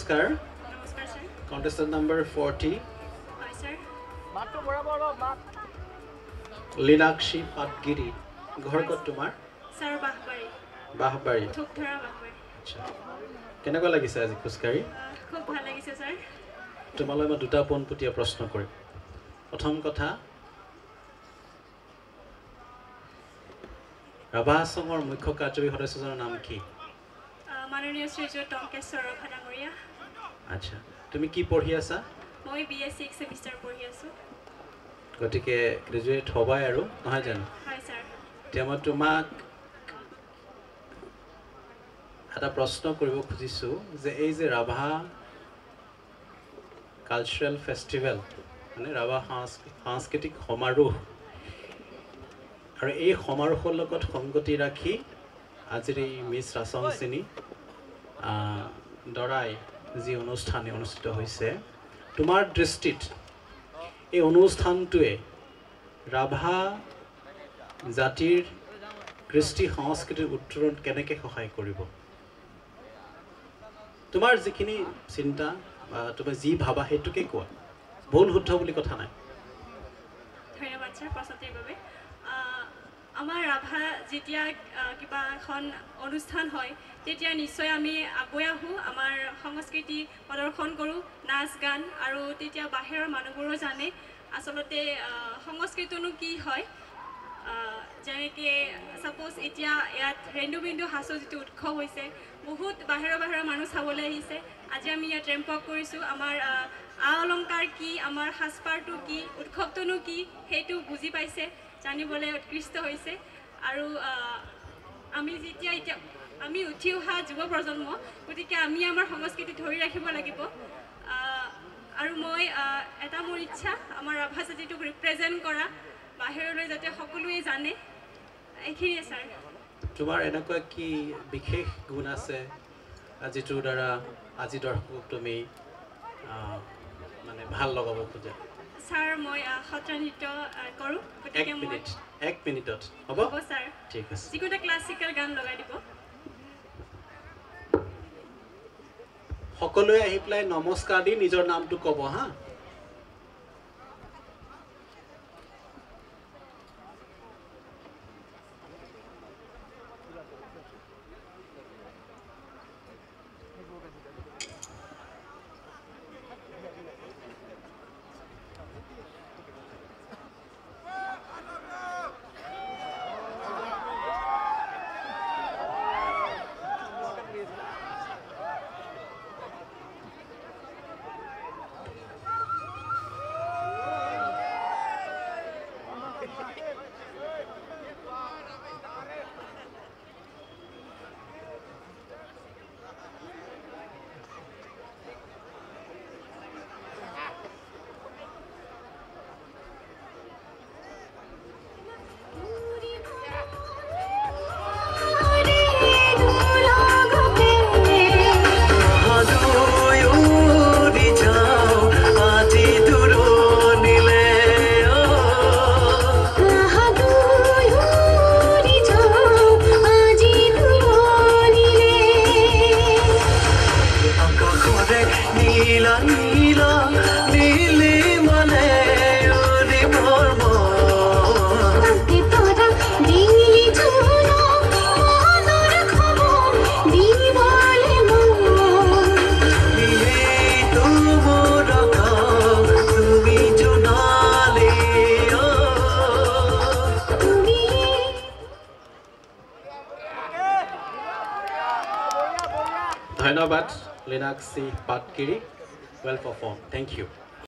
নমস্কাৰ নমস্কাৰ sir contestant number 40 হয় স্যাৰ মাতটো বৰাবৰ মাত লীনাক্ষী পাটগিৰি ঘৰ ক'ত তোমাৰ স্যাৰ বাহবাৰী বাহবাৰী থোকধৰা বাহবাৰী আচ্ছা কেনেকুৱা লাগিছে আজি খোজকাঢ়ি খুব ভাল লাগিছে স্যাৰ তোমালৈ মই দুটা পোনপটীয়া প্ৰশ্ন কৰিম প্ৰথম কথা ৰাভা সংঘৰ মুখ্য কাৰ্যবাহী সদস্যজনৰ নাম কি মাননীয় শ্ৰীযুত টংকেশ্বৰ ভাডাঙৰীয়া আচ্ছা তুমি কি পঢ়ি আছা মই BA 6 সেমিষ্টাৰ পঢ়ি আছো গতিকে গ্ৰেজুৱেট হ'বাই আৰু নহয় জানো হয় স্যাৰ এতিয়া মই তোমাক এটা প্ৰশ্ন কৰিব খুজিছোঁ যে এই যে ৰাভা কালচাৰেল ফেষ্টিভেল মানে ৰাভা সাংস্কৃতিক সমাৰোহ আৰু এই সমাৰোহৰ লগত সংগতি ৰাখি আজিৰ এই মিছ ৰাচংচিনী দৰাই যি অনুষ্ঠান অনুষ্ঠিত হৈছে তোমাৰ দৃষ্টিত এই অনুষ্ঠানটোৱে ৰাভা জাতিৰ কৃষ্টি সংস্কৃতিৰ উত্তৰণত কেনেকৈ সহায় কৰিব তোমাৰ যিখিনি চিন্তা বা তুমি যি ভাবা সেইটোকে কোৱা ভুল শুদ্ধ বুলি কথা নাই ধন্যবাদ স্যাৰ প্ৰশ্নটিৰ বাবে আমাৰ ৰাভা যেতিয়া কিবা এখন অনুষ্ঠান হয় তেতিয়া নিশ্চয় আমি আগুৱাই আহোঁ আমাৰ সংস্কৃতি প্ৰদৰ্শন কৰোঁ নাচ গান আৰু তেতিয়া বাহিৰৰ মানুহবোৰো জানে আচলতে সংস্কৃতিনো কি হয় যেনেকৈ ছাপ'জ এতিয়া ইয়াত ৰেণু বিন্দু হাছৌ যিটো উৎসৱ হৈছে বহুত বাহিৰৰ মানুহ চাবলৈ আহিছে আজি আমি ইয়াত ৰেম্প ৱাক কৰিছোঁ আমাৰ আ অলংকাৰ কি আমাৰ সাজপাৰটো কি উৎসৱটোনো কি সেইটো বুজি পাইছে জানিবলৈ উৎকৃষ্ট হৈছে আৰু আমি যেতিয়া এতিয়া আমি উঠি অহা যুৱ প্ৰজন্ম গতিকে আমি আমাৰ সংস্কৃতি ধৰি ৰাখিব লাগিব আৰু মই এটা মোৰ ইচ্ছা আমাৰ ৰাভা জাতিটোক ৰিপ্ৰেজেণ্ট কৰা বাহিৰলৈ যাতে সকলোৱে জানে এইখিনিয়ে ছাৰ তোমাৰ এনেকুৱা কি বিশেষ গুণ আছে যিটোৰ দ্বাৰা আজি দৰ্শকক তুমি মানে ভাল লগাব খোজা ছাৰ মই সত্ৰীয়া নৃত্য কৰোঁ গতিকে মই এক মিনিটত হ'ব ছাৰ ঠিক আছে যিকোনো এটা ক্লাছিকেল গান লগাই দিব সকলোৱে আহি পেলাই নমস্কাৰ দি নিজৰ নামটো ক'ব হা ধন্যবাদ লীনাক্ষী Patgiri well performed thank you